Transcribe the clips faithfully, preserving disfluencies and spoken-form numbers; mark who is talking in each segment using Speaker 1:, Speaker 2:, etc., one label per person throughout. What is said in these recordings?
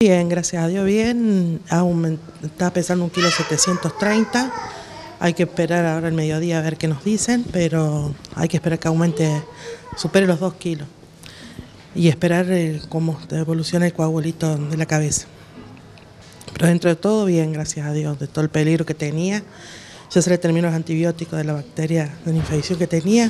Speaker 1: Bien, gracias a Dios, bien. Aument- está pesando un kilo setecientos treinta. Hay que esperar ahora el mediodía a ver qué nos dicen, pero hay que esperar que aumente, supere los dos kilos. Y esperar eh, cómo evoluciona el coagulito de la cabeza. Pero dentro de todo, bien, gracias a Dios, de todo el peligro que tenía. Ya se le terminó los antibióticos de la bacteria de la infección que tenía.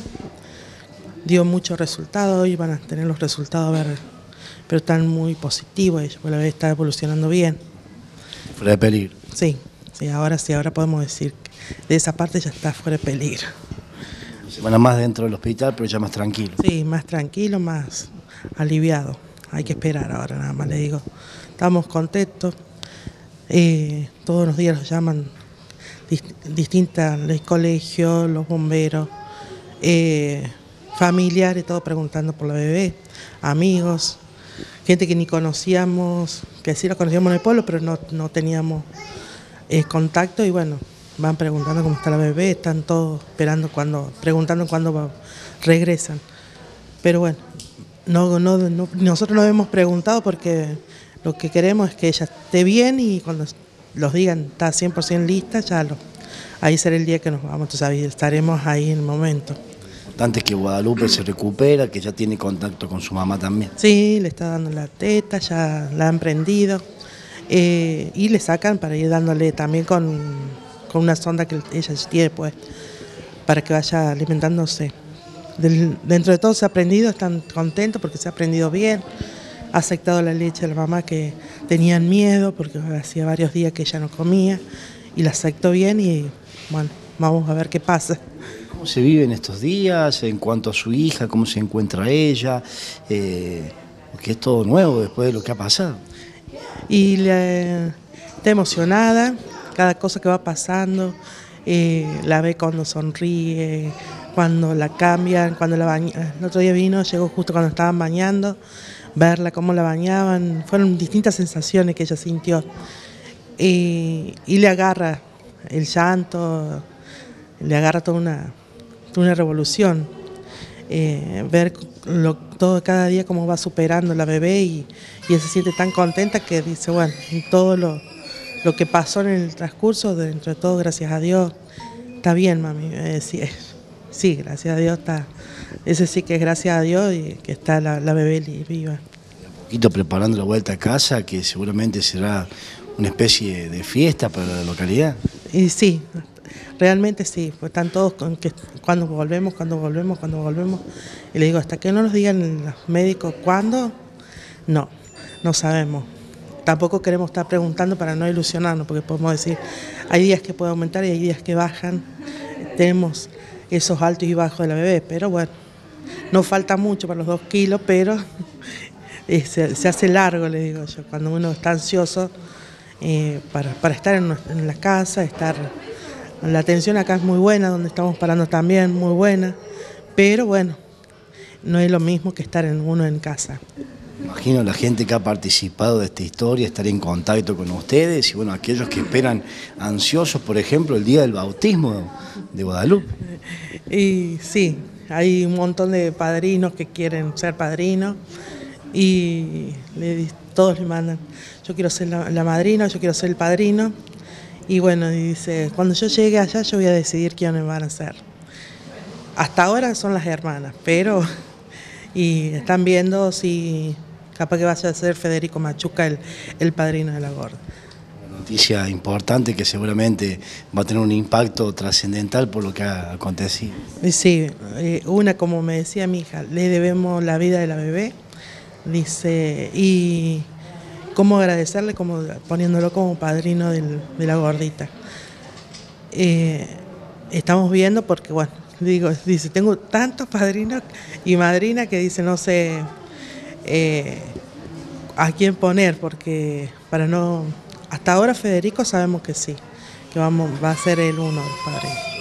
Speaker 1: Dio muchos resultados, hoy van a tener los resultados a ver, pero están muy positivos ellos, porque la bebé está evolucionando bien.
Speaker 2: Fuera de peligro.
Speaker 1: Sí, sí, ahora sí, ahora podemos decir que de esa parte ya está fuera de peligro.
Speaker 2: Semana más dentro del hospital, pero ya más tranquilo.
Speaker 1: Sí, más tranquilo, más aliviado. Hay que esperar ahora, nada más le digo. Estamos contentos, eh, todos los días los llaman dist distintas, el colegio, los bomberos, eh, familiares, todos preguntando por la bebé, amigos, gente que ni conocíamos, que sí lo conocíamos en el pueblo, pero no, no teníamos eh, contacto, y bueno, van preguntando cómo está la bebé, están todos esperando cuando, preguntando cuándo va, regresan. Pero bueno, no, no, no, nosotros no hemos preguntado porque lo que queremos es que ella esté bien, y cuando los digan está cien por ciento lista, ya lo, ahí será el día que nos vamos, entonces estaremos ahí en el momento.
Speaker 2: Importante que Guadalupe se recupera, que ya tiene contacto con su mamá también.
Speaker 1: Sí, le está dando la teta, ya la han prendido, eh, y le sacan para ir dándole también con, con una sonda que ella tiene, pues, para que vaya alimentándose. Del, dentro de todo se ha aprendido, están contentos porque se ha aprendido bien, ha aceptado la leche de la mamá, que tenían miedo porque hacía varios días que ella no comía, y la aceptó bien, y bueno, vamos a ver qué pasa.
Speaker 2: ¿Cómo se vive en estos días en cuanto a su hija? ¿Cómo se encuentra ella? Eh, porque es todo nuevo después de lo que ha pasado.
Speaker 1: Y le, está emocionada, cada cosa que va pasando, eh, la ve cuando sonríe, cuando la cambian, cuando la bañan. El otro día vino, llegó justo cuando estaban bañando, verla cómo la bañaban, fueron distintas sensaciones que ella sintió. Y, y le agarra el llanto, le agarra toda una, toda una revolución. Eh, ver lo, todo cada día cómo va superando la bebé, y, y ella se siente tan contenta que dice, bueno, todo lo, lo que pasó en el transcurso, dentro de todo, gracias a Dios, está bien, mami. Eh, sí, sí, gracias a Dios está, ese sí que es gracias a Dios, y que está la, la bebé viva.
Speaker 2: Un poquito preparando la vuelta a casa, que seguramente será una especie de fiesta para la localidad.
Speaker 1: Y sí, realmente sí, pues están todos con que cuando volvemos, cuando volvemos, cuando volvemos. Y le digo, hasta que no nos digan los médicos cuándo, no, no sabemos. Tampoco queremos estar preguntando para no ilusionarnos, porque podemos decir, hay días que puede aumentar y hay días que bajan. Tenemos esos altos y bajos de la bebé, pero bueno, no falta mucho para los dos kilos, pero se, se hace largo, le digo yo, cuando uno está ansioso eh, para, para estar en, en la casa, estar... La atención acá es muy buena, donde estamos parando también, muy buena, pero bueno, no es lo mismo que estar en uno en casa.
Speaker 2: Imagino la gente que ha participado de esta historia estar en contacto con ustedes, y bueno, aquellos que esperan ansiosos, por ejemplo, el día del bautismo de Guadalupe.
Speaker 1: Y sí, hay un montón de padrinos que quieren ser padrinos, y le, todos le mandan, yo quiero ser la, la madrina, yo quiero ser el padrino. Y bueno, dice, cuando yo llegue allá yo voy a decidir quiénes van a ser. Hasta ahora son las hermanas, pero y están viendo si capaz que vaya a ser Federico Machuca el, el padrino de la gorda.
Speaker 2: Una noticia importante que seguramente va a tener un impacto trascendental por lo que ha acontecido.
Speaker 1: Sí, una, como me decía mi hija, le debemos la vida de la bebé, dice, y cómo agradecerle, como poniéndolo como padrino del, de la gordita. Eh, estamos viendo porque, bueno, digo, dice, tengo tantos padrinos y madrinas que dice, no sé eh, a quién poner, porque para no... Hasta ahora Federico sabemos que sí, que vamos, va a ser el uno de los padrinos.